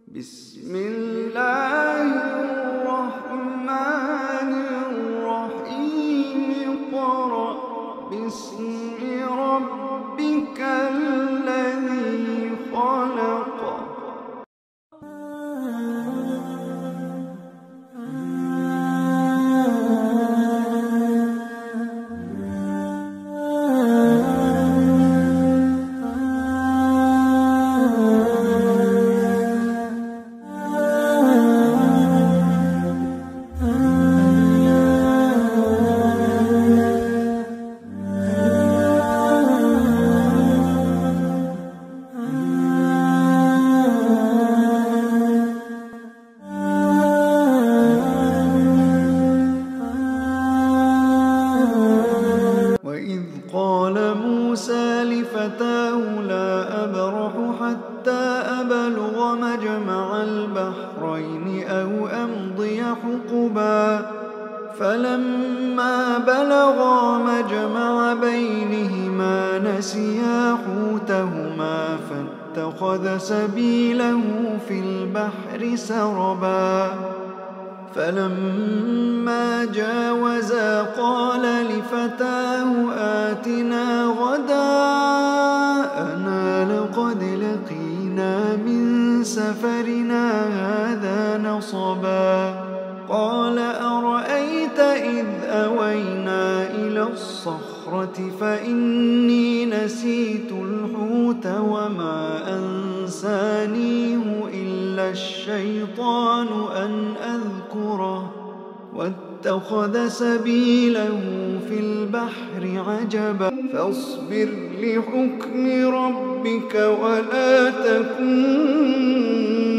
بسم الله الرحمن الرحيم اقرأ باسم ربك الذي خلق. قال موسى لفتاه لا أبرح حتى أبلغ مجمع البحرين أو أمضي حقبا فلما بلغا مجمع بينهما نسيا حوتهما فاتخذ سبيله في البحر سربا فلما جاوزا قال لفتاه آتنا غداءنا لقد لقينا من سفرنا هذا نصبا قال أرأيت إذ أوينا إلى الصخرة فإني نسيت الحوت وما أنسانيه إلا الشيطان أن أذكره واتخذ سبيله في البحر عجبا فاصبر لحكم ربك ولا تكن